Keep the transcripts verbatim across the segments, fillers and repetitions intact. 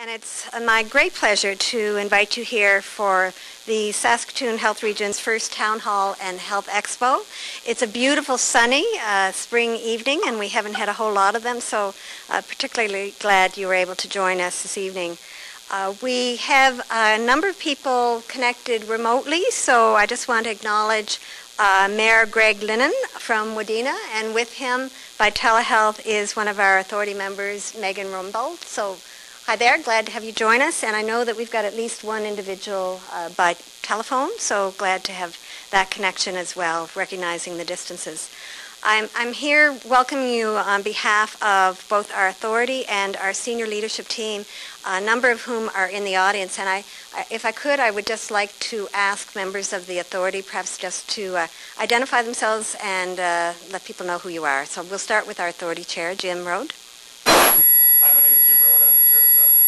And it's my great pleasure to invite you here for the Saskatoon Health Region's first Town Hall and Health Expo. It's a beautiful sunny uh, spring evening, and we haven't had a whole lot of them, so uh, particularly glad you were able to join us this evening. Uh, we have a number of people connected remotely, so I just want to acknowledge uh, Mayor Greg Linnon from Wadena, and with him by telehealth is one of our authority members, Megan Rumbold. So hi there, glad to have you join us, and I know that we've got at least one individual uh, by telephone, so glad to have that connection as well, recognizing the distances. I'm, I'm here welcoming you on behalf of both our authority and our senior leadership team, a number of whom are in the audience, and I, if I could, I would just like to ask members of the authority perhaps just to uh, identify themselves and uh, let people know who you are. So we'll start with our authority chair, Jim Rode. Hi, my name is Jim Rode. I'm the chair of the Saskatoon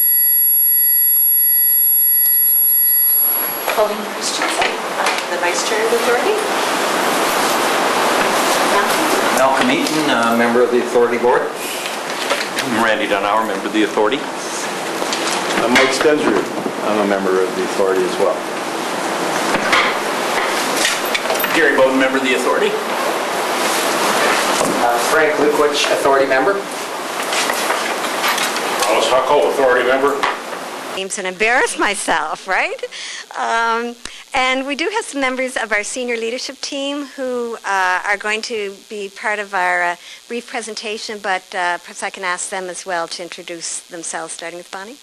Regional Authority. Pauline Christensen, uh, the vice chair of the authority. Malcolm Eaton, uh, member of the authority board. Randy Dunauer, member of the authority. I'm Mike Stensrud. I'm a member of the authority as well. Gary Bowden, member of the authority. Uh, Frank Lukwich, authority member. Alice Huckle, authority member. Names and embarrass myself, right? Um, and we do have some members of our senior leadership team who uh, are going to be part of our uh, brief presentation, but uh, perhaps I can ask them as well to introduce themselves, starting with Bonnie.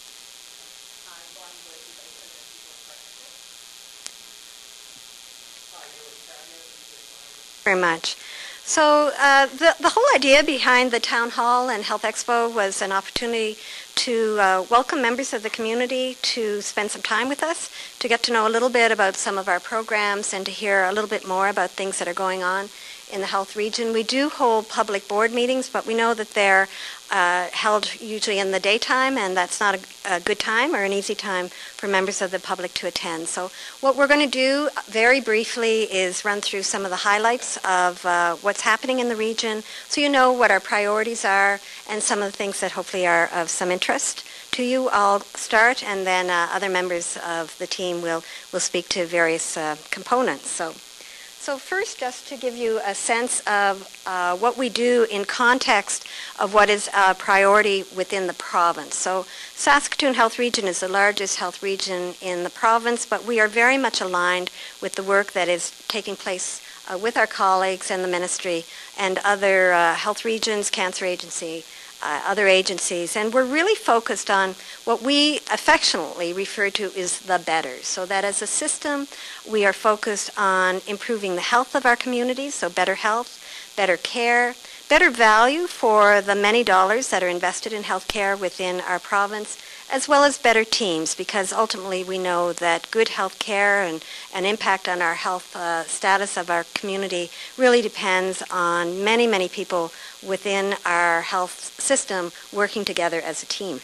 Very much. So uh, the, the whole idea behind the Town Hall and Health Expo was an opportunity to uh, welcome members of the community to spend some time with us, to get to know a little bit about some of our programs and to hear a little bit more about things that are going on in the health region. We do hold public board meetings, but we know that they're uh, held usually in the daytime, and that's not a, a good time or an easy time for members of the public to attend. So what we're going to do very briefly is run through some of the highlights of uh, what's happening in the region, so you know what our priorities are and some of the things that hopefully are of some interest to you. I'll start, and then uh, other members of the team will, will speak to various uh, components. So. So first, just to give you a sense of uh, what we do in context of what is a priority within the province. So Saskatoon Health Region is the largest health region in the province, but we are very much aligned with the work that is taking place uh, with our colleagues and the ministry and other uh, health regions, cancer agency, Uh, other agencies, and we're really focused on what we affectionately refer to as the better, so that as a system we are focused on improving the health of our communities, so better health, better care, better value for the many dollars that are invested in health care within our province, as well as better teams, because ultimately we know that good health care and an impact on our health uh, status of our community really depends on many, many people within our health system working together as a team.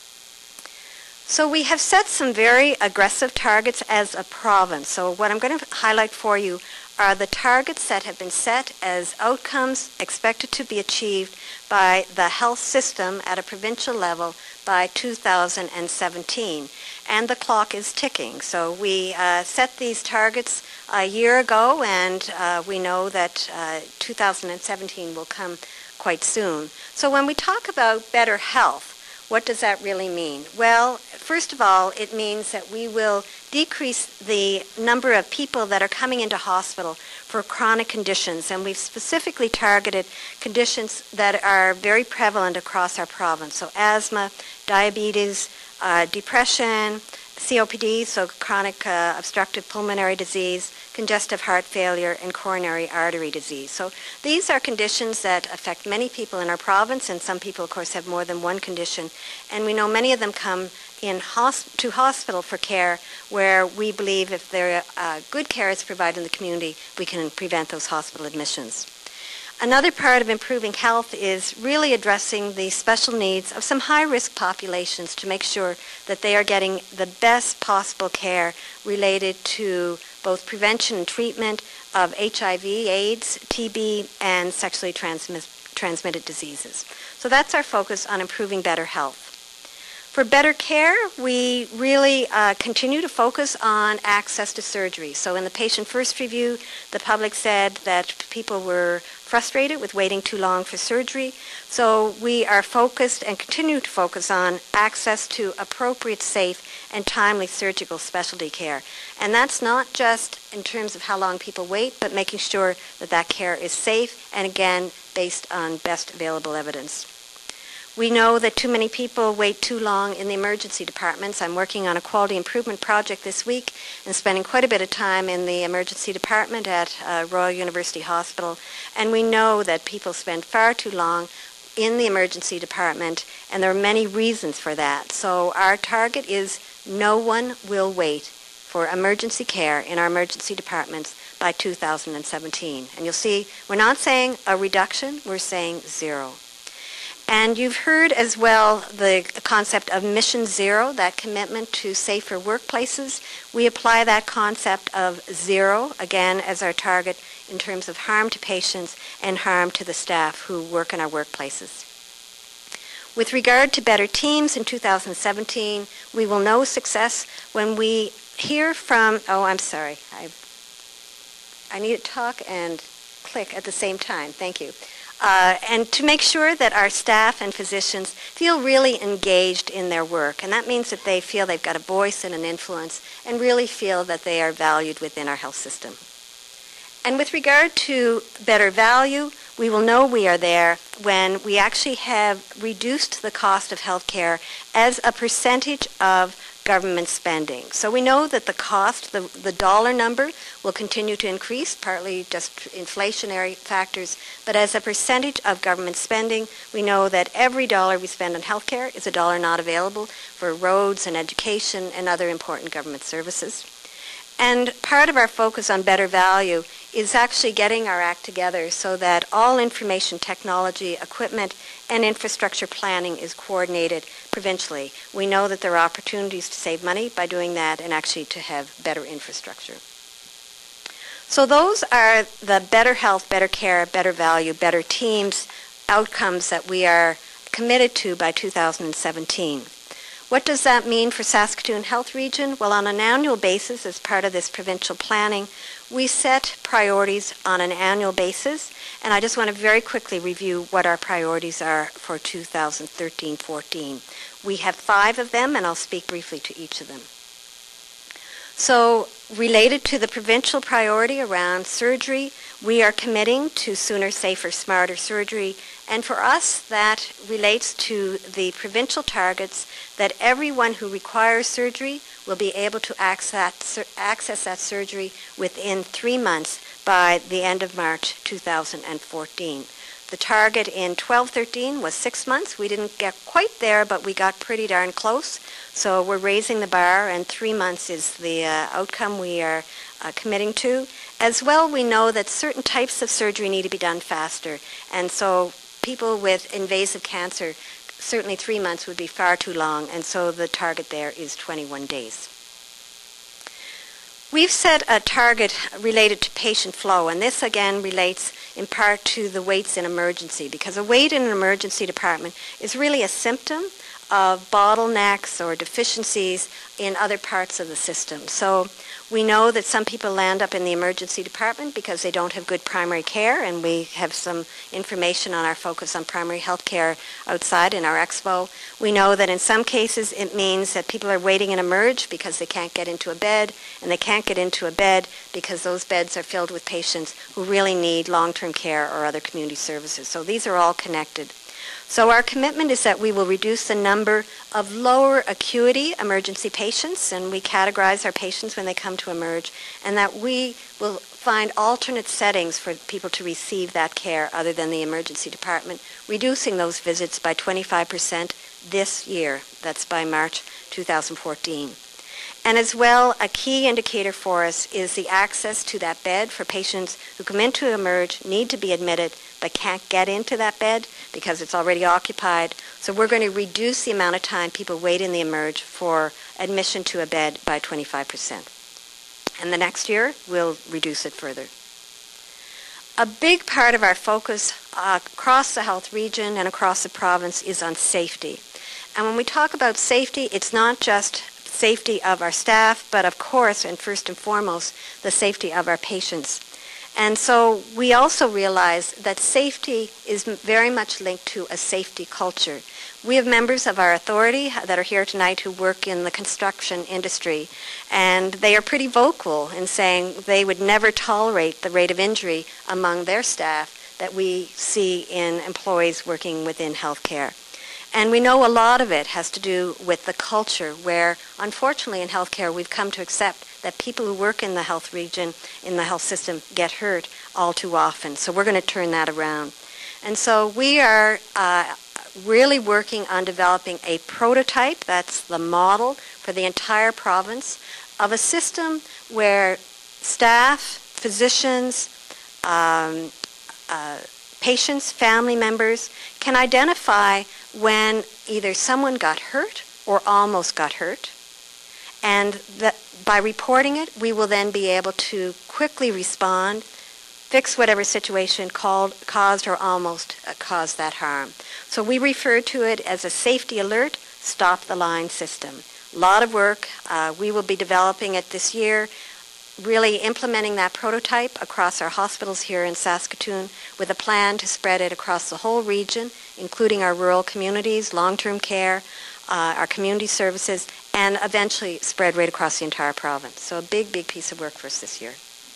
So we have set some very aggressive targets as a province. So what I'm going to highlight for you are the targets that have been set as outcomes expected to be achieved by the health system at a provincial level by two thousand seventeen. And the clock is ticking. So we uh, set these targets a year ago, and uh, we know that uh, two thousand seventeen will come quite soon. So when we talk about better health, what does that really mean? Well, first of all, it means that we will decrease the number of people that are coming into hospital for chronic conditions, and we've specifically targeted conditions that are very prevalent across our province. So asthma, diabetes, uh, depression, C O P D, so chronic uh, obstructive pulmonary disease, congestive heart failure, and coronary artery disease. So these are conditions that affect many people in our province, and some people, of course, have more than one condition. And we know many of them come in hosp to hospital for care, where we believe if there uh, good care is provided in the community, we can prevent those hospital admissions. Another part of improving health is really addressing the special needs of some high-risk populations to make sure that they are getting the best possible care related to both prevention and treatment of H I V, AIDS, T B, and sexually transmis transmitted diseases. So that's our focus on improving better health. For better care, we really uh, continue to focus on access to surgery. So in the patient first review, the public said that people were frustrated with waiting too long for surgery. So we are focused and continue to focus on access to appropriate, safe, and timely surgical specialty care. And that's not just in terms of how long people wait, but making sure that that care is safe and, again, based on best available evidence. We know that too many people wait too long in the emergency departments. I'm working on a quality improvement project this week and spending quite a bit of time in the emergency department at uh, Royal University Hospital. And we know that people spend far too long in the emergency department, and there are many reasons for that. So our target is no one will wait for emergency care in our emergency departments by two thousand seventeen. And you'll see we're not saying a reduction, we're saying zero. And you've heard as well the concept of Mission Zero, that commitment to safer workplaces. We apply that concept of zero, again, as our target in terms of harm to patients and harm to the staff who work in our workplaces. With regard to better teams in two thousand seventeen, we will know success when we hear from, oh, I'm sorry, I, I need to talk and click at the same time, thank you. Uh, and to make sure that our staff and physicians feel really engaged in their work. And that means that they feel they've got a voice and an influence and really feel that they are valued within our health system. And with regard to better value, we will know we are there when we actually have reduced the cost of health care as a percentage of government spending. So we know that the cost, the, the dollar number, will continue to increase, partly just inflationary factors, but as a percentage of government spending, we know that every dollar we spend on health care is a dollar not available for roads and education and other important government services. And part of our focus on better value is actually getting our act together so that all information technology, equipment, and infrastructure planning is coordinated provincially. We know that there are opportunities to save money by doing that and actually to have better infrastructure. So those are the better health, better care, better value, better teams outcomes that we are committed to by two thousand seventeen. What does that mean for Saskatoon Health Region? Well, on an annual basis, as part of this provincial planning, we set priorities on an annual basis, and I just want to very quickly review what our priorities are for two thousand thirteen fourteen. We have five of them, and I'll speak briefly to each of them. So, related to the provincial priority around surgery, we are committing to sooner, safer, smarter surgery, and for us that relates to the provincial targets that everyone who requires surgery will be able to access, access that surgery within three months by the end of March two thousand fourteen. The target in twelve thirteen was six months. We didn't get quite there, but we got pretty darn close. So we're raising the bar, and three months is the uh, outcome we are uh, committing to. As well, we know that certain types of surgery need to be done faster. And so people with invasive cancer, certainly three months would be far too long, and so the target there is twenty-one days. We've set a target related to patient flow, and this again relates in part to the waits in emergency, because a wait in an emergency department is really a symptom of bottlenecks or deficiencies in other parts of the system. So we know that some people land up in the emergency department because they don't have good primary care, and we have some information on our focus on primary health care outside in our Expo. We know that in some cases it means that people are waiting in emerge because they can't get into a bed, and they can't get into a bed because those beds are filled with patients who really need long-term care or other community services. So these are all connected. So our commitment is that we will reduce the number of lower acuity emergency patients, and we categorize our patients when they come to emerge, and that we will find alternate settings for people to receive that care other than the emergency department, reducing those visits by twenty-five percent this year. That's by March two thousand fourteen. And as well, a key indicator for us is the access to that bed for patients who come in to emerge, need to be admitted, but can't get into that bed because it's already occupied. So we're going to reduce the amount of time people wait in the emerge for admission to a bed by twenty-five percent. And the next year, we'll reduce it further. A big part of our focus uh, across the health region and across the province is on safety. And when we talk about safety, it's not just safety of our staff, but of course, and first and foremost, the safety of our patients. And so we also realize that safety is very much linked to a safety culture. We have members of our authority that are here tonight who work in the construction industry, and they are pretty vocal in saying they would never tolerate the rate of injury among their staff that we see in employees working within healthcare. And we know a lot of it has to do with the culture where, unfortunately, in healthcare, we've come to accept that people who work in the health region, in the health system, get hurt all too often. So we're going to turn that around. And so we are uh, really working on developing a prototype, that's the model for the entire province, of a system where staff, physicians, um, uh, patients, family members can identify when either someone got hurt or almost got hurt. And that by reporting it, we will then be able to quickly respond, fix whatever situation called, caused or almost uh, caused that harm. So we refer to it as a safety alert, stop the line system. A lot of work. Uh, we will be developing it this year, really implementing that prototype across our hospitals here in Saskatoon with a plan to spread it across the whole region, including our rural communities, long-term care, uh, our community services, and eventually spread right across the entire province. So a big, big piece of work for us this year.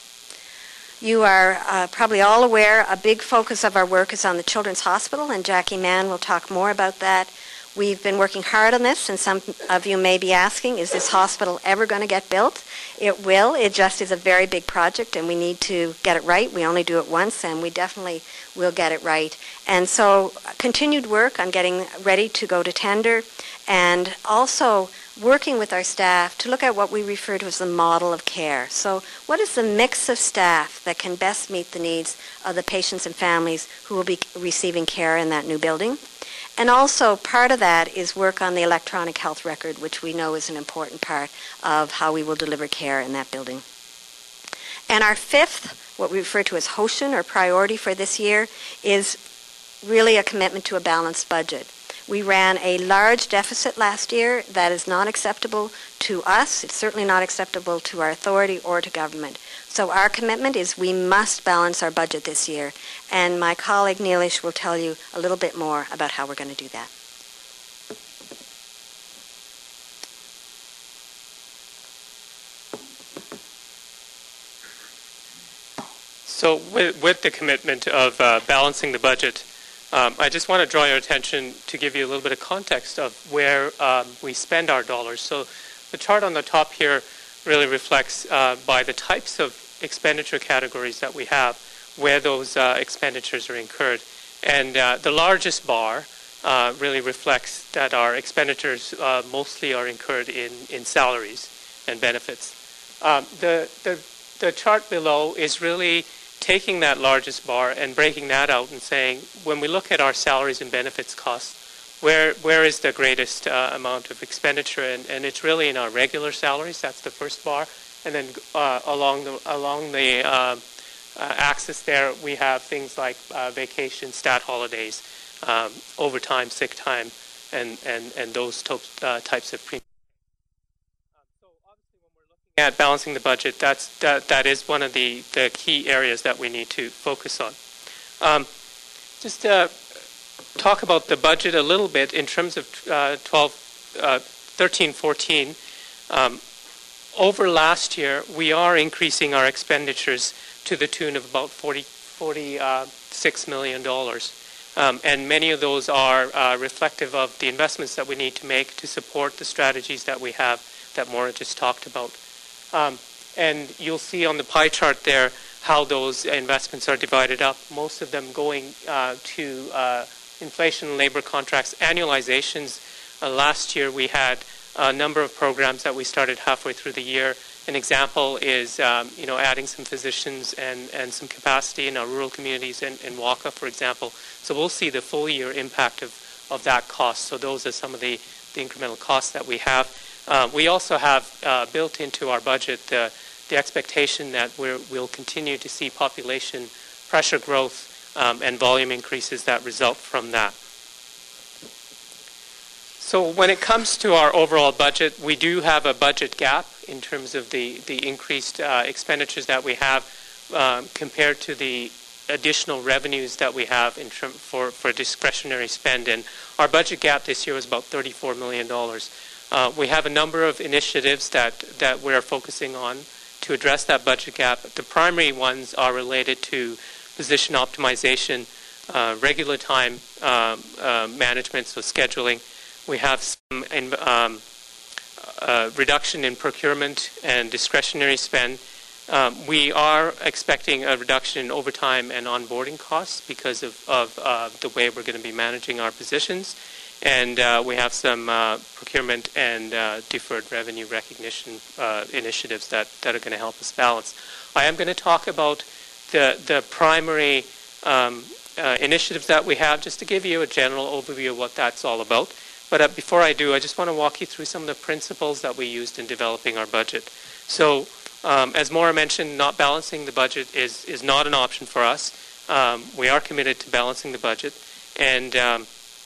You are uh, probably all aware a big focus of our work is on the Children's Hospital, and Jackie Mann will talk more about that. We've been working hard on this, and some of you may be asking, is this hospital ever going to get built? It will. It just is a very big project, and we need to get it right. We only do it once, and we definitely will get it right. And so continued work on getting ready to go to tender, and also working with our staff to look at what we refer to as the model of care. So what is the mix of staff that can best meet the needs of the patients and families who will be receiving care in that new building? And also part of that is work on the electronic health record, which we know is an important part of how we will deliver care in that building. And our fifth, what we refer to as HOSHN, or priority for this year, is really a commitment to a balanced budget. We ran a large deficit last year that is not acceptable to us. It's certainly not acceptable to our authority or to government. So our commitment is we must balance our budget this year. And my colleague Neelish will tell you a little bit more about how we're going to do that. So with, with the commitment of uh, balancing the budget, um, I just want to draw your attention to give you a little bit of context of where um, we spend our dollars. So the chart on the top here really reflects uh, by the types of expenditure categories that we have, where those uh, expenditures are incurred. And uh, the largest bar uh, really reflects that our expenditures uh, mostly are incurred in, in salaries and benefits. Um, the, the, the chart below is really taking that largest bar and breaking that out and saying, when we look at our salaries and benefits costs, where where is the greatest uh, amount of expenditure? And, and it's really in our regular salaries. That's the first bar. And then uh, along the along the uh, uh, axis there, we have things like uh, vacation, stat holidays, um, overtime, sick time, and and and those uh, types of premiums. Um, so obviously, when we're looking at balancing the budget, that's that that is one of the the key areas that we need to focus on. Um, just uh, talk about the budget a little bit in terms of uh, twelve, uh, thirteen, fourteen. Um, Over last year, we are increasing our expenditures to the tune of about forty, forty-six million dollars. Um, and many of those are uh, reflective of the investments that we need to make to support the strategies that we have that Maura just talked about. Um, and you'll see on the pie chart there how those investments are divided up, most of them going uh, to uh, inflation and labor contracts, annualizations. Uh, last year we had a number of programs that we started halfway through the year. An example is, um, you know, adding some physicians and, and some capacity in our rural communities in, in Waka, for example. So we'll see the full year impact of, of that cost. So those are some of the, the incremental costs that we have. Uh, we also have uh, built into our budget the, the expectation that we're, we'll continue to see population pressure growth um, and volume increases that result from that. So when it comes to our overall budget, we do have a budget gap in terms of the, the increased uh, expenditures that we have um, compared to the additional revenues that we have in term for, for discretionary spend. And our budget gap this year was about thirty-four million dollars. Uh, we have a number of initiatives that, that we're focusing on to address that budget gap. The primary ones are related to position optimization, uh, regular time um, uh, management, so scheduling. We have some in, um, uh, reduction in procurement and discretionary spend. Um, we are expecting a reduction in overtime and onboarding costs because of, of uh, the way we're going to be managing our positions. And uh, we have some uh, procurement and uh, deferred revenue recognition uh, initiatives that, that are going to help us balance. I am going to talk about the, the primary um, uh, initiatives that we have, just to give you a general overview of what that's all about. But uh, before I do, I just want to walk you through some of the principles that we used in developing our budget. So, um, as Maura mentioned, not balancing the budget is, is not an option for us. Um, we are committed to balancing the budget. And um,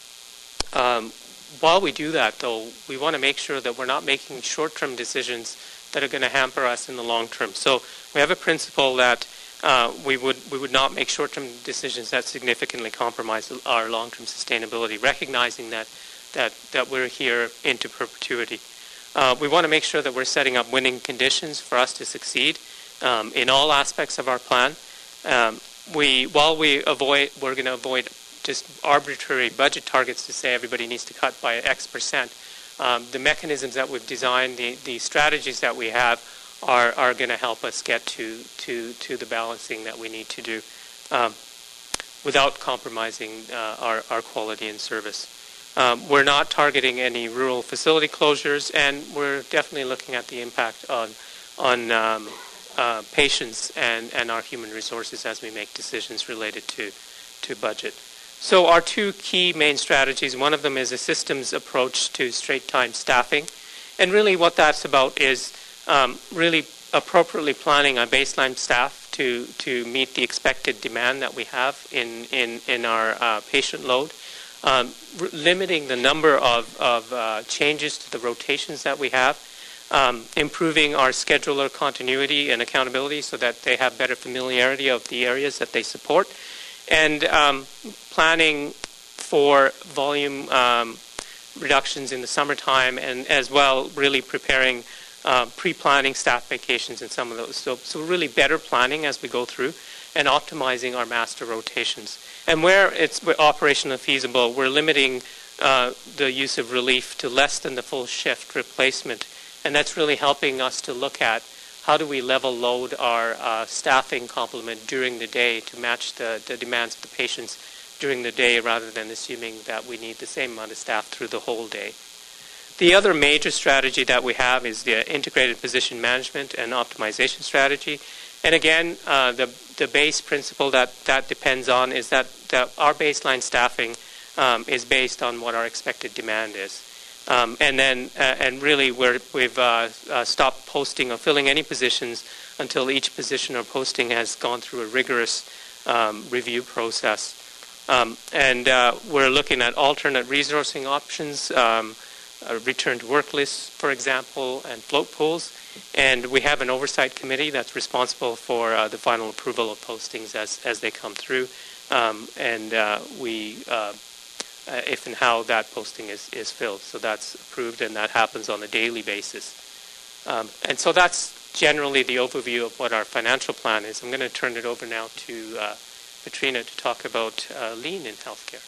um, while we do that, though, we want to make sure that we're not making short-term decisions that are going to hamper us in the long term. So we have a principle that uh, we would we would not make short-term decisions that significantly compromise our long-term sustainability, recognizing that that, that we're here into perpetuity. Uh, we want to make sure that we're setting up winning conditions for us to succeed um, in all aspects of our plan. Um, we, while we avoid, we're going to avoid just arbitrary budget targets to say everybody needs to cut by X percent. Um, the mechanisms that we've designed, the, the strategies that we have, are, are going to help us get to, to, to the balancing that we need to do um, without compromising uh, our, our quality and service. Um, we're not targeting any rural facility closures, and we're definitely looking at the impact on, on um, uh, patients and, and our human resources as we make decisions related to, to budget. So our two key main strategies, one of them is a systems approach to straight-time staffing. And really what that's about is um, really appropriately planning our baseline staff to, to meet the expected demand that we have in, in, in our uh, patient load. Um, limiting the number of, of uh, changes to the rotations that we have, um, improving our scheduler continuity and accountability so that they have better familiarity of the areas that they support, and um, planning for volume um, reductions in the summertime, and as well really preparing uh, pre-planning staff vacations in some of those. So, so really better planning as we go through and optimizing our master rotations. And where it's operationally feasible, we're limiting uh, the use of relief to less than the full shift replacement. And that's really helping us to look at how do we level load our uh, staffing complement during the day to match the, the demands of the patients during the day, rather than assuming that we need the same amount of staff through the whole day. The other major strategy that we have is the integrated position management and optimization strategy. And again, uh, the, the base principle that that depends on is that, that our baseline staffing um, is based on what our expected demand is. Um, and then, uh, and really we're, we've uh, uh, stopped posting or filling any positions until each position or posting has gone through a rigorous um, review process. Um, and uh, we're looking at alternate resourcing options, um, a return to work lists, for example, and float pools. And we have an oversight committee that's responsible for uh, the final approval of postings as, as they come through. Um, and uh, we, uh, uh, if and how that posting is, is filled. So that's approved, and that happens on a daily basis. Um, and so that's generally the overview of what our financial plan is. I'm going to turn it over now to uh, Katrina to talk about uh, lean in healthcare.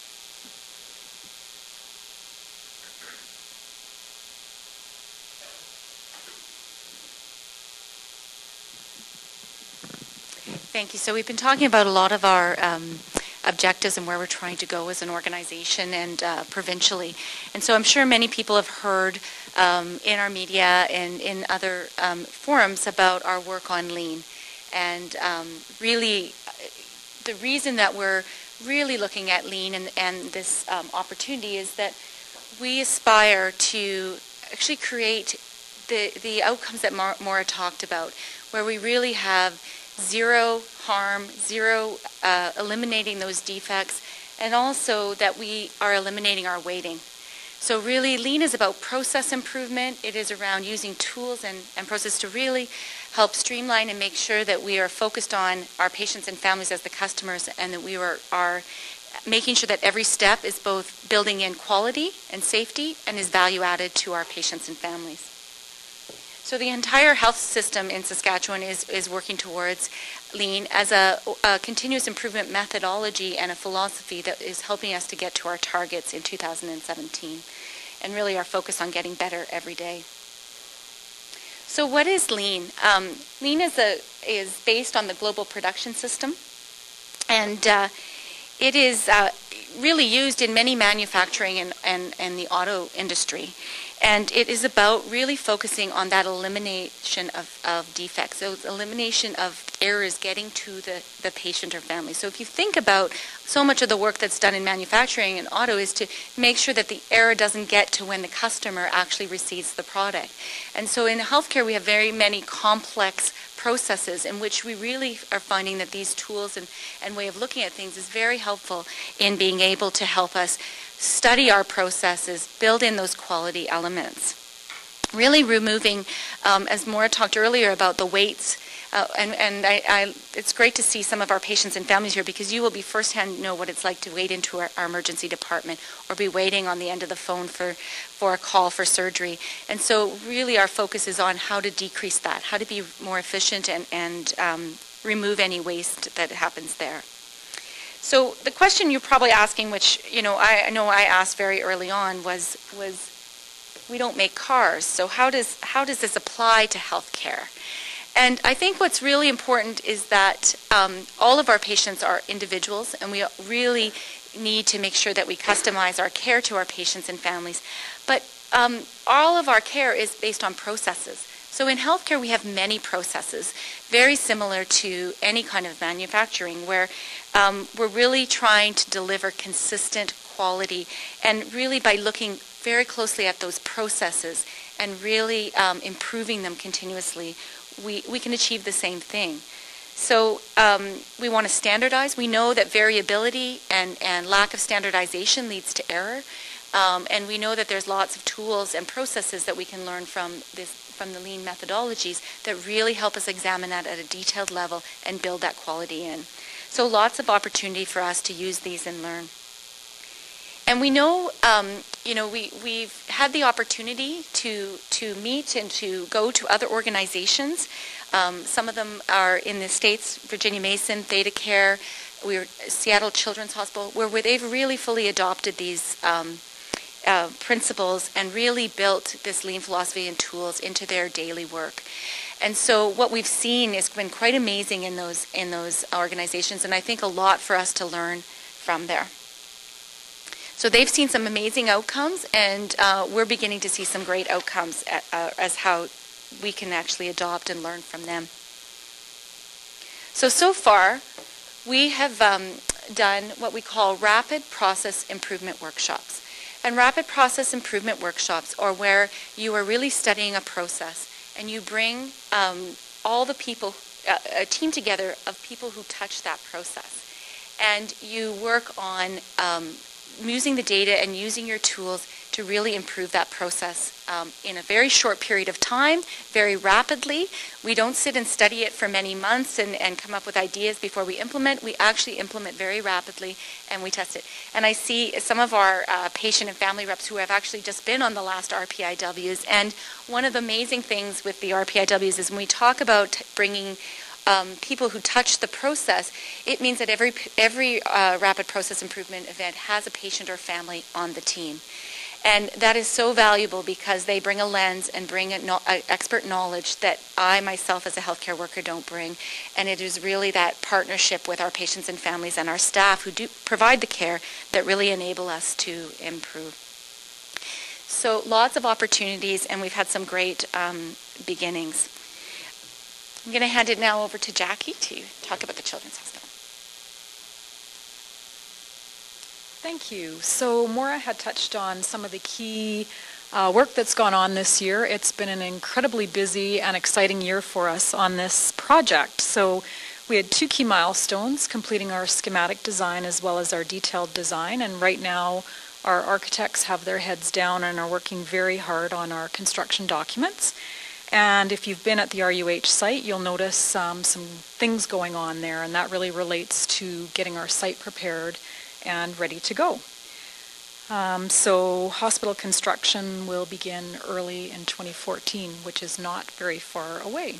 Thank you. So we've been talking about a lot of our um, objectives and where we're trying to go as an organization and uh, provincially. And so I'm sure many people have heard um, in our media and in other um, forums about our work on lean. And um, really, the reason that we're really looking at lean and, and this um, opportunity is that we aspire to actually create the, the outcomes that Maura talked about, where we really have zero harm, zero uh, eliminating those defects, and also that we are eliminating our waiting. So really, lean is about process improvement. It is around using tools and, and process to really help streamline and make sure that we are focused on our patients and families as the customers, and that we are, are making sure that every step is both building in quality and safety and is value added to our patients and families. So the entire health system in Saskatchewan is, is working towards lean as a, a continuous improvement methodology and a philosophy that is helping us to get to our targets in two thousand seventeen, and really our focus on getting better every day. So what is lean? Um, lean is, a, is based on the global production system, and uh, it is uh, really used in many manufacturing and, and, and the auto industry. And it is about really focusing on that elimination of, of defects, so elimination of errors getting to the, the patient or family. So if you think about so much of the work that's done in manufacturing and auto is to make sure that the error doesn't get to when the customer actually receives the product. And so in healthcare we have very many complex processes in which we really are finding that these tools and, and way of looking at things is very helpful in being able to help us study our processes, build in those quality elements. Really removing, um, as Maura talked earlier about the waits, uh, and, and I, I, it's great to see some of our patients and families here, because you will be firsthand know what it's like to wait into our, our emergency department or be waiting on the end of the phone for, for a call for surgery. And so really our focus is on how to decrease that, how to be more efficient and, and um, remove any waste that happens there. So the question you're probably asking, which you know I, I know I asked very early on, was was we don't make cars, so how does how does this apply to healthcare? And I think what's really important is that um, all of our patients are individuals, and we really need to make sure that we customize our care to our patients and families. But um, all of our care is based on processes. So in healthcare, we have many processes, very similar to any kind of manufacturing, where um, we're really trying to deliver consistent quality, and really by looking very closely at those processes and really um, improving them continuously, we, we can achieve the same thing. So um, we want to standardize. We know that variability and, and lack of standardization leads to error. Um, and we know that there's lots of tools and processes that we can learn from this, from the lean methodologies that really help us examine that at a detailed level and build that quality in. So lots of opportunity for us to use these and learn. And we know, um, you know, we, we've had the opportunity to, to meet and to go to other organizations. Um, some of them are in the States, Virginia Mason, Theta Care, we're Seattle Children's Hospital, where, where they've really fully adopted these um, uh, principles and really built this lean philosophy and tools into their daily work. And so what we've seen has been quite amazing in those, in those organizations, and I think a lot for us to learn from there. So they've seen some amazing outcomes, and uh, we're beginning to see some great outcomes at, uh, as how we can actually adopt and learn from them. So, so far, we have um, done what we call rapid process improvement workshops. And rapid process improvement workshops are where you are really studying a process, and you bring um, all the people, uh, a team together of people who touch that process. And you work on um, using the data and using your tools to really improve that process um, in a very short period of time, very rapidly. We don't sit and study it for many months and, and come up with ideas before we implement. We actually implement very rapidly, and we test it. And I see some of our uh, patient and family reps who have actually just been on the last R P I Ws. And one of the amazing things with the R P I Ws is when we talk about bringing Um, people who touch the process, it means that every every uh, rapid process improvement event has a patient or family on the team. And that is so valuable because they bring a lens and bring a no, a expert knowledge that I myself as a healthcare worker don't bring. And it is really that partnership with our patients and families and our staff who do provide the care that really enable us to improve. So lots of opportunities, and we've had some great um, beginnings. I'm going to hand it now over to Jackie to talk about the Children's Hospital. Thank you. So Maura had touched on some of the key uh, work that's gone on this year. It's been an incredibly busy and exciting year for us on this project. So we had two key milestones, completing our schematic design as well as our detailed design, and right now our architects have their heads down and are working very hard on our construction documents. And if you've been at the R U H site, you'll notice um, some things going on there, and that really relates to getting our site prepared and ready to go. Um, so hospital construction will begin early in twenty fourteen, which is not very far away.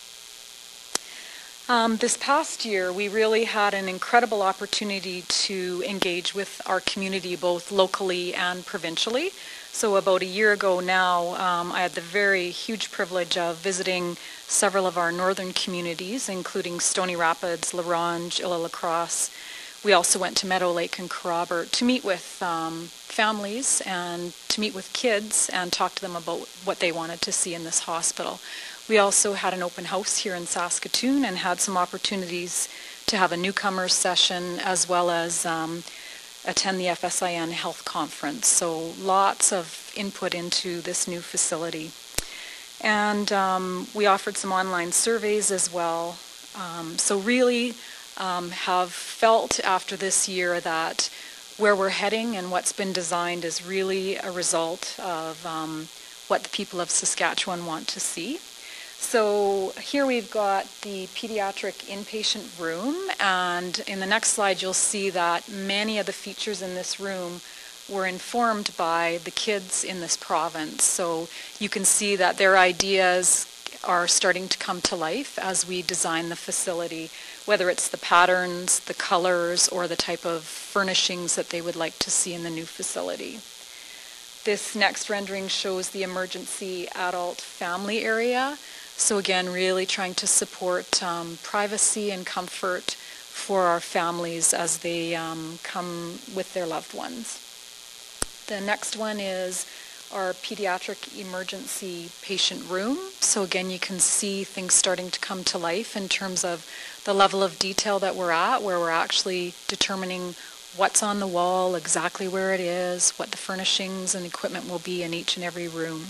Um, this past year, we really had an incredible opportunity to engage with our community, both locally and provincially. So about a year ago now, um, I had the very huge privilege of visiting several of our northern communities, including Stony Rapids, La Ronge, Illa-La-Crosse. We also went to Meadow Lake and Kerrobert to meet with um, families and to meet with kids and talk to them about what they wanted to see in this hospital. We also had an open house here in Saskatoon and had some opportunities to have a newcomers session as well as um, attend the F S I N Health Conference. So lots of input into this new facility. And um, we offered some online surveys as well. Um, so really um, have felt after this year that where we're heading and what's been designed is really a result of um, what the people of Saskatchewan want to see. So here we've got the pediatric inpatient room, and in the next slide you'll see that many of the features in this room were informed by the kids in this province. So you can see that their ideas are starting to come to life as we design the facility, whether it's the patterns, the colors, or the type of furnishings that they would like to see in the new facility. This next rendering shows the emergency adult family area. So again, really trying to support um, privacy and comfort for our families as they um, come with their loved ones. The next one is our pediatric emergency patient room. So again, you can see things starting to come to life in terms of the level of detail that we're at, where we're actually determining what's on the wall, exactly where it is, what the furnishings and equipment will be in each and every room.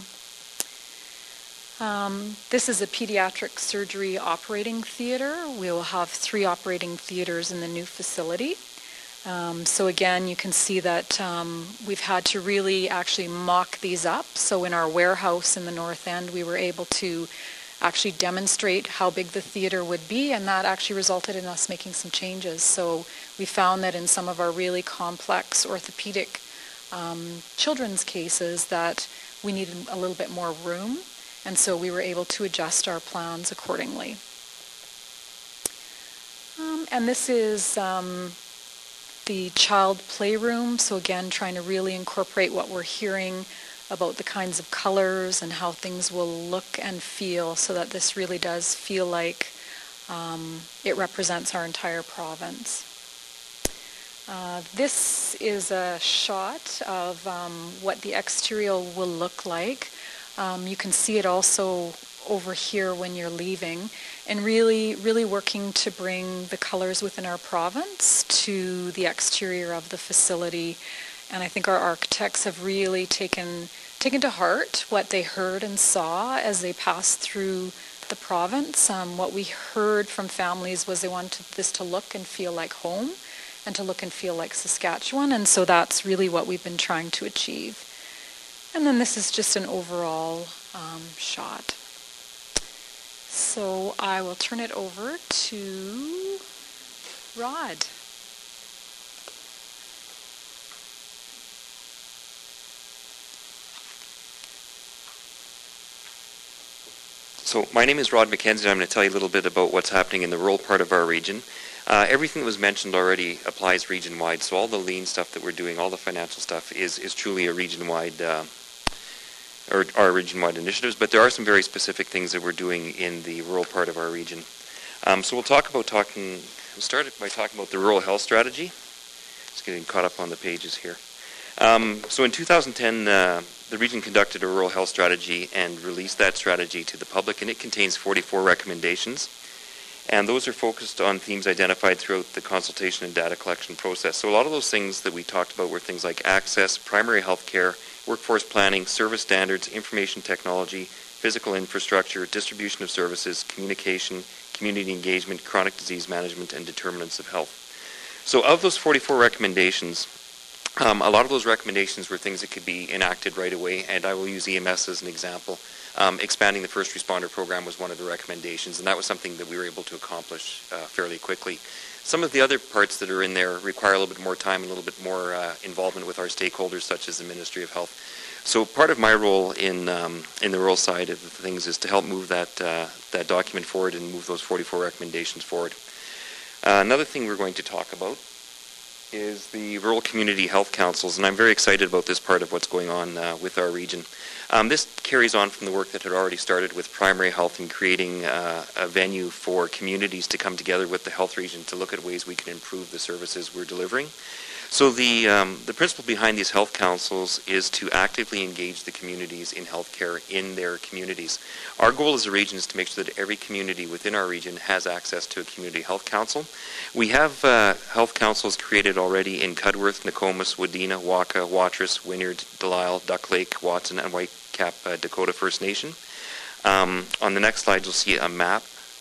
Um, this is a pediatric surgery operating theater. We will have three operating theaters in the new facility. Um, so again, you can see that um, we've had to really actually mock these up. So in our warehouse in the north end, we were able to actually demonstrate how big the theater would be, and that actually resulted in us making some changes. So we found that in some of our really complex orthopedic um, children's cases that we needed a little bit more room. And so we were able to adjust our plans accordingly. Um, and this is um, the child playroom. So again, trying to really incorporate what we're hearing about the kinds of colors and how things will look and feel, so that this really does feel like um, it represents our entire province. Uh, this is a shot of um, what the exterior will look like. Um, you can see it also over here when you're leaving, and really, really working to bring the colors within our province to the exterior of the facility. And I think our architects have really taken, taken to heart what they heard and saw as they passed through the province. Um, what we heard from families was they wanted this to look and feel like home and to look and feel like Saskatchewan, and so that's really what we've been trying to achieve. And then this is just an overall um, shot. So I will turn it over to Rod. So my name is Rod McKenzie, and I'm going to tell you a little bit about what's happening in the rural part of our region. Uh, everything that was mentioned already applies region-wide, so all the lean stuff that we're doing, all the financial stuff is, is truly a region-wide uh, or our region-wide initiatives, but there are some very specific things that we're doing in the rural part of our region. Um, so we'll talk about talking, we'll start by talking about the rural health strategy. Just getting caught up on the pages here. Um, so in two thousand ten, uh, the region conducted a rural health strategy and released that strategy to the public, and it contains forty-four recommendations. And those are focused on themes identified throughout the consultation and data collection process. So a lot of those things that we talked about were things like access, primary health care, workforce planning, service standards, information technology, physical infrastructure, distribution of services, communication, community engagement, chronic disease management, and determinants of health. So of those forty-four recommendations, Um, a lot of those recommendations were things that could be enacted right away, and I will use E M S as an example. Um, expanding the first responder program was one of the recommendations, and that was something that we were able to accomplish uh, fairly quickly. Some of the other parts that are in there require a little bit more time and a little bit more uh, involvement with our stakeholders, such as the Ministry of Health. So part of my role in um, in the rural side of things is to help move that uh, that document forward and move those forty-four recommendations forward. Uh, another thing we're going to talk about is the Rural Community Health Councils, and I'm very excited about this part of what's going on uh, with our region. Um, this carries on from the work that had already started with primary health and creating uh, a venue for communities to come together with the health region to look at ways we can improve the services we're delivering. So the, um, the principle behind these health councils is to actively engage the communities in healthcare in their communities. Our goal as a region is to make sure that every community within our region has access to a community health council. We have uh, health councils created already in Cudworth, Nokomis, Wadena, Waka, Watrous, Wynyard, Delisle, Duck Lake, Watson, and Whitecap uh, Dakota First Nation. Um, on the next slide, you'll see a map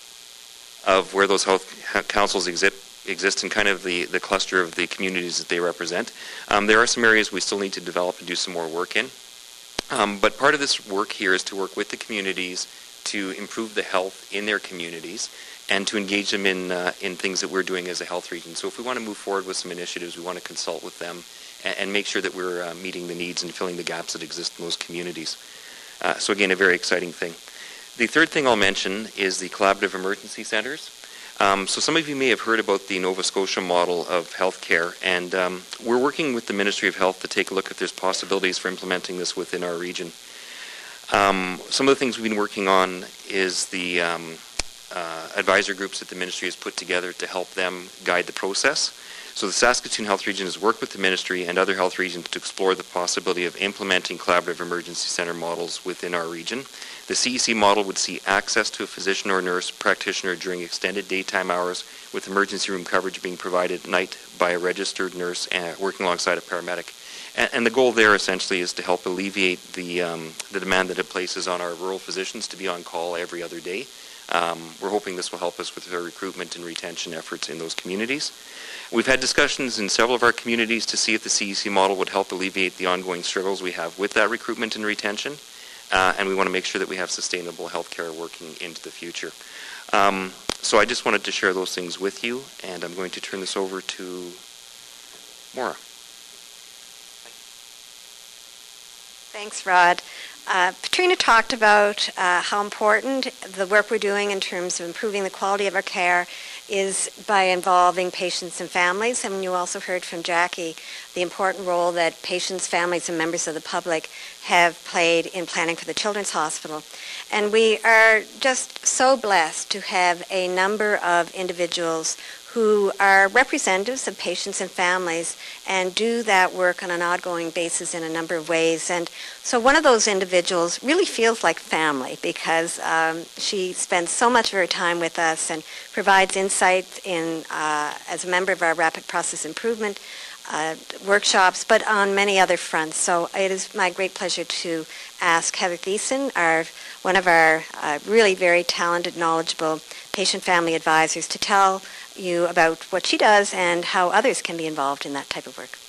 of where those health councils exist. exist in kind of the, the cluster of the communities that they represent. Um, there are some areas we still need to develop and do some more work in. Um, but part of this work here is to work with the communities to improve the health in their communities and to engage them in, uh, in things that we're doing as a health region. So if we want to move forward with some initiatives, we want to consult with them and, and make sure that we're uh, meeting the needs and filling the gaps that exist in those communities. Uh, so again, a very exciting thing. The third thing I'll mention is the collaborative emergency centers. Um, so some of you may have heard about the Nova Scotia model of healthcare, and um, we're working with the Ministry of Health to take a look if there's possibilities for implementing this within our region. Um, some of the things we've been working on is the um, uh, advisor groups that the Ministry has put together to help them guide the process. So the Saskatoon Health Region has worked with the Ministry and other health regions to explore the possibility of implementing collaborative emergency center models within our region. The C E C model would see access to a physician or nurse practitioner during extended daytime hours, with emergency room coverage being provided at night by a registered nurse uh, working alongside a paramedic. And, and the goal there essentially is to help alleviate the, um, the demand that it places on our rural physicians to be on call every other day. Um, we're hoping this will help us with our recruitment and retention efforts in those communities. We've had discussions in several of our communities to see if the C E C model would help alleviate the ongoing struggles we have with that recruitment and retention. Uh, and we want to make sure that we have sustainable healthcare working into the future. Um, so I just wanted to share those things with you, and I'm going to turn this over to Maura. Thanks, Rod. Uh, Patrina talked about uh, how important the work we're doing in terms of improving the quality of our care is by involving patients and families. And you also heard from Jackie the important role that patients, families, and members of the public have played in planning for the Children's Hospital. And we are just so blessed to have a number of individuals who are representatives of patients and families and do that work on an ongoing basis in a number of ways. And so one of those individuals really feels like family because um, she spends so much of her time with us and provides insight in, uh, as a member of our Rapid Process Improvement uh, workshops, but on many other fronts. So it is my great pleasure to ask Heather Thiessen, our, one of our uh, really very talented, knowledgeable patient-family advisors, to tell you about what she does and how others can be involved in that type of work.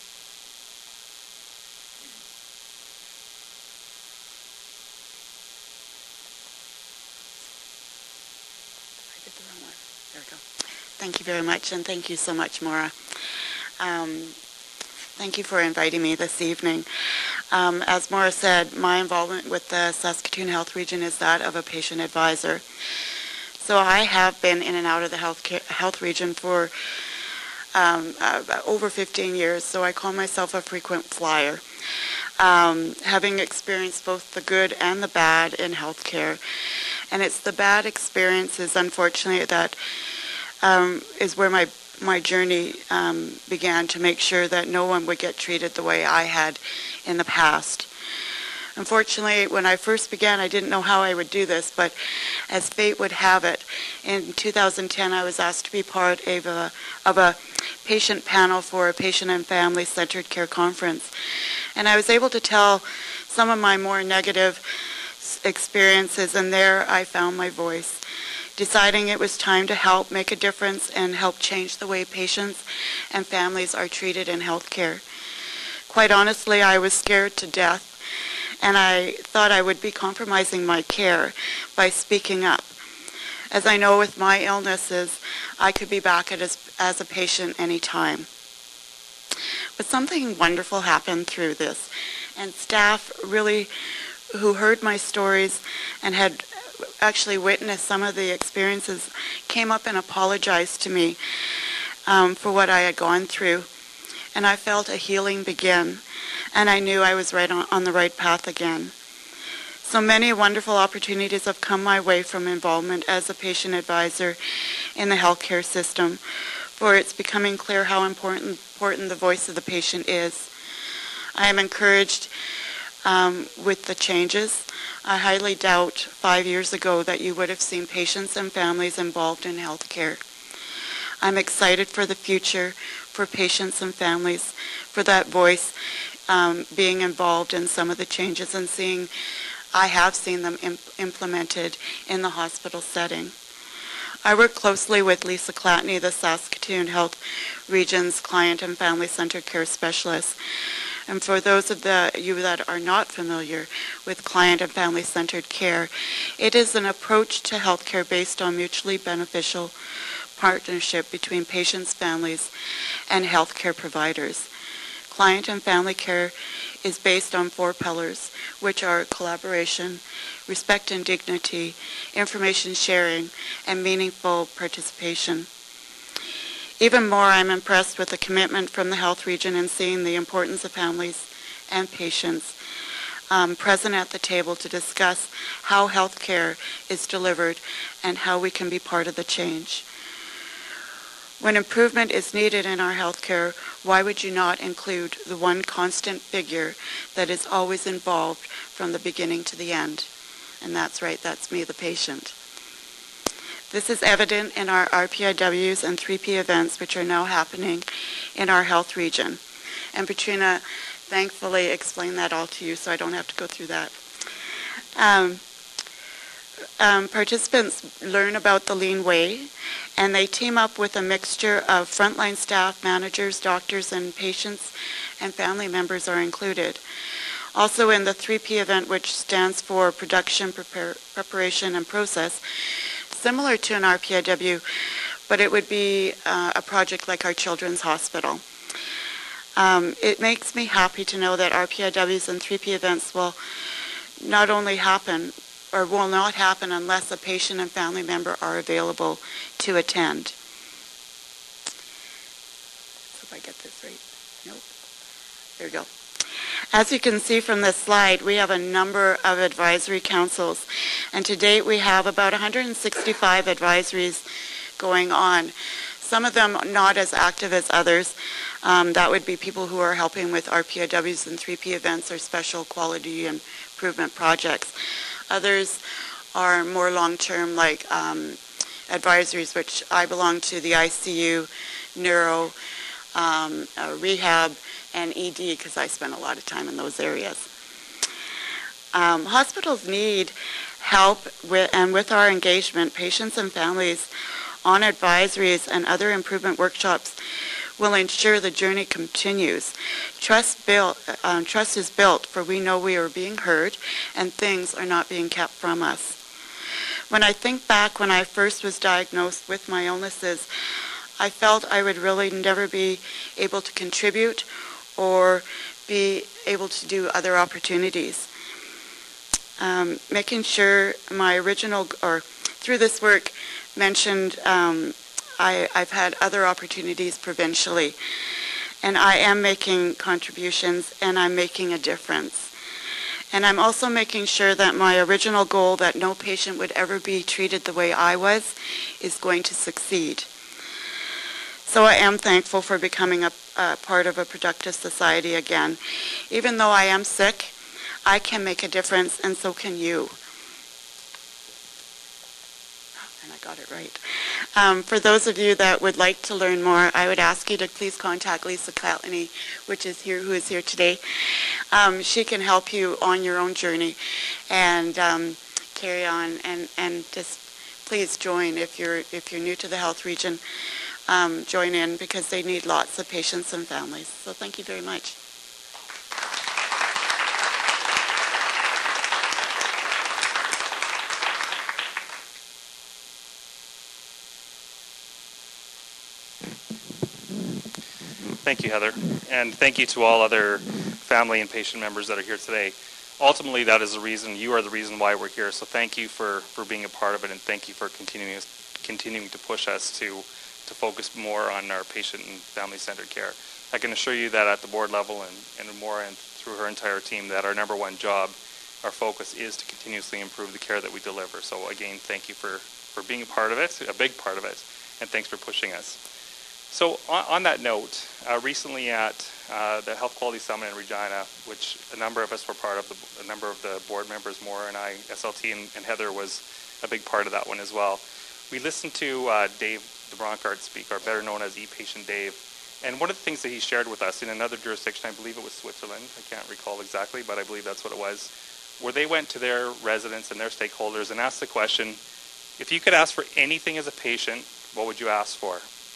There we go. Thank you very much, and thank you so much, Maura. Um, thank you for inviting me this evening. Um, as Maura said, my involvement with the Saskatoon Health Region is that of a patient advisor. So I have been in and out of the health care, health region for um, uh, over fifteen years, so I call myself a frequent flyer. Um, having experienced both the good and the bad in healthcare, and it's the bad experiences, unfortunately, that um, is where my my journey um, began to make sure that no one would get treated the way I had in the past. Unfortunately, when I first began, I didn't know how I would do this, but as fate would have it, in two thousand ten, I was asked to be part of a, of a patient panel for a patient and family-centered care conference. And I was able to tell some of my more negative experiences, and there I found my voice, deciding it was time to help make a difference and help change the way patients and families are treated in healthcare. Quite honestly, I was scared to death, and I thought I would be compromising my care by speaking up. As I know with my illnesses, I could be back as, as a patient anytime. But something wonderful happened through this, and staff really, who heard my stories and had actually witnessed some of the experiences, came up and apologized to me um, for what I had gone through. And I felt a healing begin, and I knew I was right on, on the right path again. So many wonderful opportunities have come my way from involvement as a patient advisor in the healthcare system, for it's becoming clear how important, important the voice of the patient is. I am encouraged um, with the changes. I highly doubt five years ago that you would have seen patients and families involved in healthcare. I'm excited for the future, for patients and families, for that voice um, being involved in some of the changes and seeing, I have seen them imp implemented in the hospital setting. I work closely with Lisa Clatney, the Saskatoon Health Region's Client and Family Centered Care Specialist. And for those of the, you that are not familiar with Client and Family Centered Care, it is an approach to healthcare based on mutually beneficial partnership between patients, families, and healthcare providers. Client and family care is based on four pillars, which are collaboration, respect and dignity, information sharing, and meaningful participation. Even more, I'm impressed with the commitment from the Health Region in seeing the importance of families and patients um, present at the table to discuss how health care is delivered and how we can be part of the change. When improvement is needed in our healthcare, why would you not include the one constant figure that is always involved from the beginning to the end? And that's right, that's me, the patient. This is evident in our R P I Ws and three P events, which are now happening in our health region. And Patrina thankfully explained that all to you, so I don't have to go through that. Um, Um, participants learn about the Lean Way, and they team up with a mixture of frontline staff, managers, doctors, and patients and family members are included. Also in the three P event, which stands for Production, Prepare, Preparation, and Process, similar to an R P I W, but it would be uh, a project like our Children's Hospital. Um, it makes me happy to know that R P I Ws and three P events will not only happen or will not happen unless a patient and family member are available to attend. So if I get this right, nope, there we go. As you can see from this slide, we have a number of advisory councils, and to date we have about one hundred sixty-five advisories going on. Some of them not as active as others. Um, that would be people who are helping with R P I Ws and three P events or special quality improvement projects. Others are more long-term, like um, advisories, which I belong to the I C U, neuro, um, uh, rehab, and E D, because I spend a lot of time in those areas. Um, hospitals need help with, and with our engagement, patients and families on advisories and other improvement workshops will ensure the journey continues. Trust, built, um, trust is built, for we know we are being heard and things are not being kept from us. When I think back when I first was diagnosed with my illnesses, I felt I would really never be able to contribute or be able to do other opportunities. Um, making sure my original, or through this work, mentioned um, I, I've had other opportunities provincially, and I am making contributions and I'm making a difference. And I'm also making sure that my original goal, that no patient would ever be treated the way I was, is going to succeed. So I am thankful for becoming a, a part of a productive society again. Even though I am sick, I can make a difference, and so can you. And I got it right. Um, for those of you that would like to learn more, I would ask you to please contact Lisa Clatney, which is here, who is here today. Um, she can help you on your own journey and um, carry on, and, and just please join if you're if you're new to the health region. Um, join in, because they need lots of patients and families. So thank you very much. Thank you, Heather. And thank you to all other family and patient members that are here today. Ultimately, that is the reason, you are the reason why we're here. So thank you for, for being a part of it, and thank you for continuing continuing to push us to, to focus more on our patient and family-centered care. I can assure you that at the board level and, and Maura and through her entire team, that our number one job, our focus is to continuously improve the care that we deliver. So again, thank you for, for being a part of it, a big part of it, and thanks for pushing us. So on, on that note, uh, recently at uh, the Health Quality Summit in Regina, which a number of us were part of, the, a number of the board members, Maura and I, S L T and, and Heather was a big part of that one as well. We listened to uh, Dave DeBronkart speak, or better known as E-Patient Dave, and one of the things that he shared with us in another jurisdiction, I believe it was Switzerland, I can't recall exactly, but I believe that's what it was, where they went to their residents and their stakeholders and asked the question, if you could ask for anything as a patient, what would you ask for?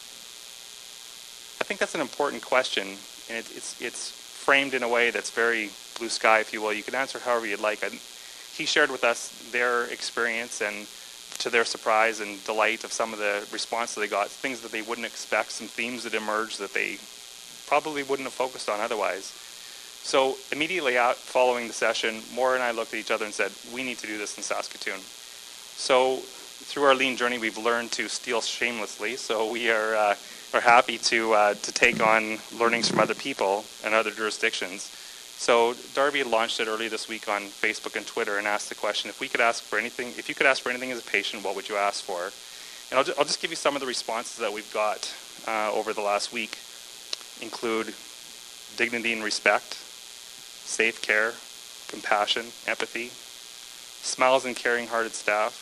I think that's an important question, and it, it's, it's framed in a way that's very blue sky, if you will. You can answer however you'd like. I, he shared with us their experience, and to their surprise and delight of some of the response that they got, things that they wouldn't expect, some themes that emerged that they probably wouldn't have focused on otherwise. So immediately out following the session, Maura and I looked at each other and said, we need to do this in Saskatoon. So through our lean journey, we've learned to steal shamelessly, so we are, uh, are happy to, uh, to take on learnings from other people and other jurisdictions. So Darby launched it early this week on Facebook and Twitter and asked the question, if we could ask for anything, if you could ask for anything as a patient, what would you ask for? And I'll, ju I'll just give you some of the responses that we've got uh, over the last week. Include dignity and respect, safe care, compassion, empathy, smiles and caring-hearted staff,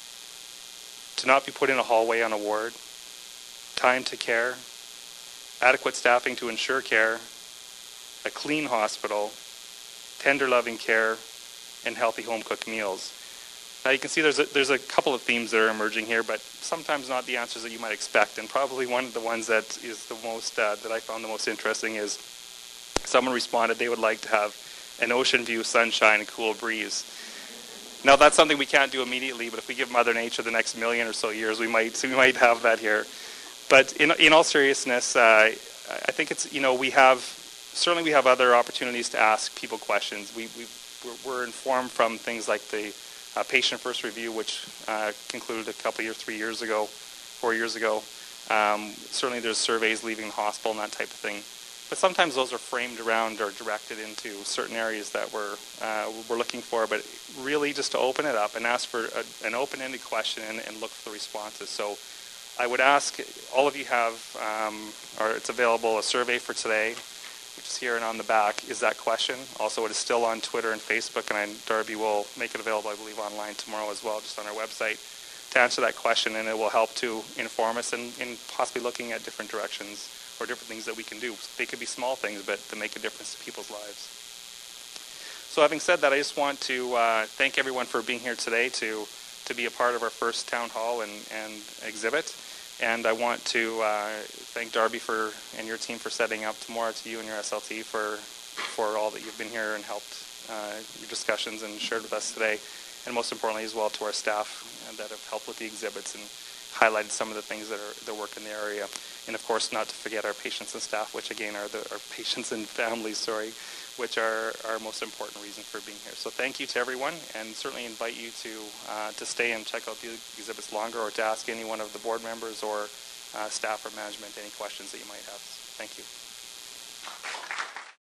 to not be put in a hallway on a ward, time to care, adequate staffing to ensure care, a clean hospital, tender loving care, and healthy home-cooked meals. Now you can see there's a, there's a couple of themes that are emerging here, but sometimes not the answers that you might expect. And probably one of the ones that is the most, uh, that I found the most interesting is someone responded they would like to have an ocean view, sunshine, and cool breeze. Now that's something we can't do immediately, but if we give Mother Nature the next million or so years, we might, we might have that here. But in, in all seriousness, uh, I think it's, you know, we have, certainly we have other opportunities to ask people questions. We, we, we're, we're informed from things like the uh, Patient First Review, which uh, concluded a couple years, three years ago, four years ago. Um, certainly there's surveys leaving the hospital and that type of thing. But sometimes those are framed around or directed into certain areas that we're, uh, we're looking for, but really just to open it up and ask for a, an open-ended question and, and look for the responses. So I would ask, all of you have, um, or it's available, a survey for today, which is here and on the back, is that question. Also, it is still on Twitter and Facebook, and I, Darby will make it available, I believe, online tomorrow as well, just on our website, to answer that question, and it will help to inform us in, in possibly looking at different directions or different things that we can do. They could be small things, but to make a difference to people's lives. So having said that, I just want to uh, thank everyone for being here today to, to be a part of our first town hall and, and exhibit. And I want to uh, thank Darby for and your team for setting up, tomorrow to you and your S L T for, for all that you've been here and helped uh, your discussions and shared with us today. And most importantly as well to our staff that have helped with the exhibits and highlighted some of the things that are that work in the area. And of course, not to forget our patients and staff, which again are the our patients and families, sorry, which are our most important reason for being here. So thank you to everyone, and certainly invite you to uh, to stay and check out the exhibits longer, or to ask any one of the board members or uh, staff or management any questions that you might have. Thank you.